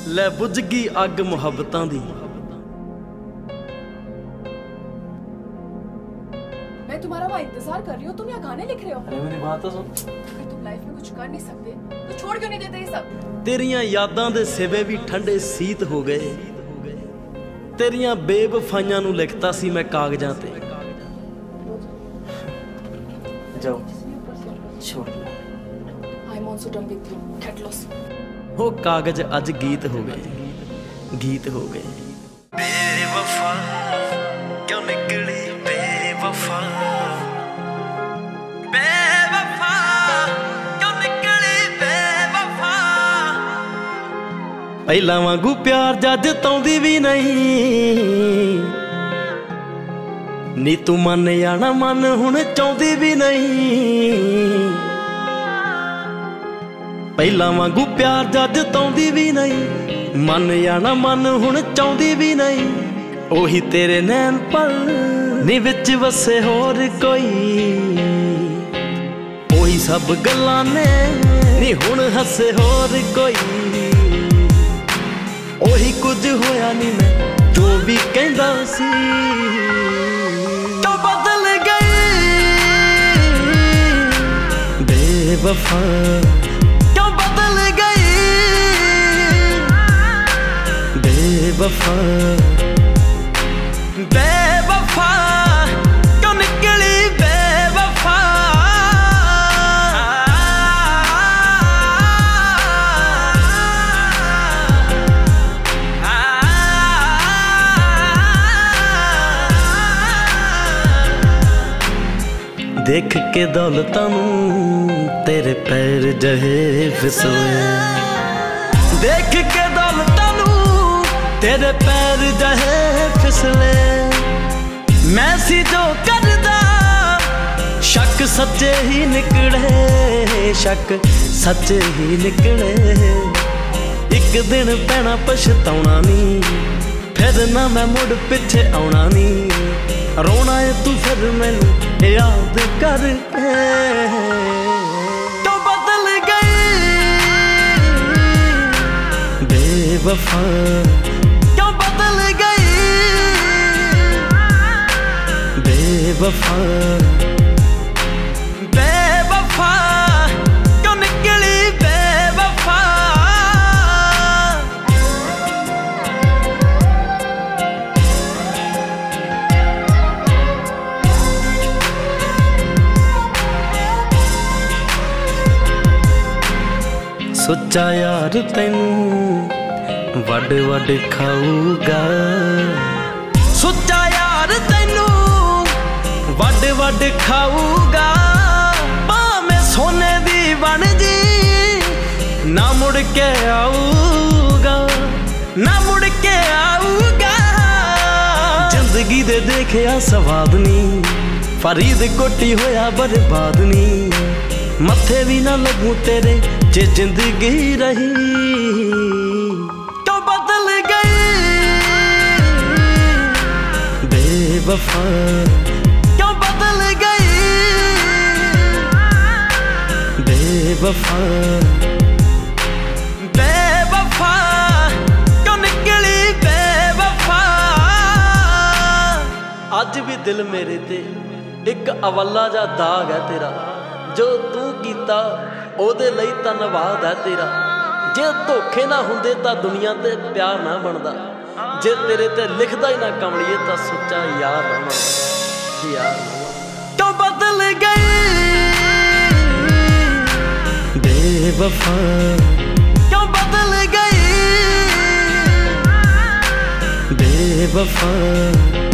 ਲੈ बुझ गई अग मुहब्बतां दी। मैं तुम्हारा वहाँ इंतजार कर रही हूँ, तुम यहाँ गाने लिख रहे हो। अरे मेरी बात तो सुन। अगर तुम लाइफ में कुछ कर नहीं सकते तो छोड़ क्यों नहीं देते ये सब? तेरियां यादां दे सिवे भी ठंडे सीत हो गए। तेरियां बेवफाइयां नूं लिखता सी मैं कागजां ते। जाओ छोड़। I'm also done with you. Get lost. वो कागज अज गीत हो गए, गीत हो गए। बेवफा क्यों निकली बेवफा, बेवफा क्यों निकली बेवफा। पहला वांगू प्यार जज तौंदी भी नहीं, नी तू मन जाना मन हुण चाहुंदी भी नहीं। पहला वांगू प्यार जज तौंदी भी नहीं, मन जाना मन हुण चाहुंदी भी नहीं। ओही तेरे नैन पल नी विच वसे होर कोई, ओही सब गल्लां ने नी हुण हसे होर कोई। ओही कुछ होया नी मैं जो भी कहंदा सी, तो बदल गई बेवफा। बेवफा बेवफा क्यों निकली बेवफा। देख के दौलतां नूं तेरे पैर जहे फिसले, देख के दौलतां नूं तेरे पैर जहे फिसले। मैं सी जो करदा शक सच्चे ही निकले, शक सच्चे ही निकले। एक दिन पैना पछताउणा नी, फिर ना मैं मुड़ पिछे आउणा नी। रोना है तू फिर मैनू याद करके, तो बदल गई बेवफा। बेवफा बेवफा क्यों निकली बेवफा। सोचा यार तैनू वड वड खाऊगा, सोचा यार तैनू वड वड खाऊगा। भावें सोने दी बन जी ना मुड़ के आऊगा, ना मुड़ के आऊगा। जिंदगी दे देखिया स्वाद नी, फरीद कोटी होया बर्बाद नी। मत्थे भी ना लगू तेरे जे जिंदगी रही, तो बदल गई बेवफा। बेवफा बेवफा क्यों निकली बेवफा। अज भी दिल मेरे ते एक अवला जा दाग है तेरा, जो तू कीता ओदे लई धन्नवाद है तेरा। जे धोखे ना हुंदे तां दुनिया ते प्यार ना बनदा, जे तेरे ते लिखदा ही ना कमलिए तां सच्चा यार ना बनदा, यार ना। तो बदल गई बेवफा, क्यों बदल गई बेवफा।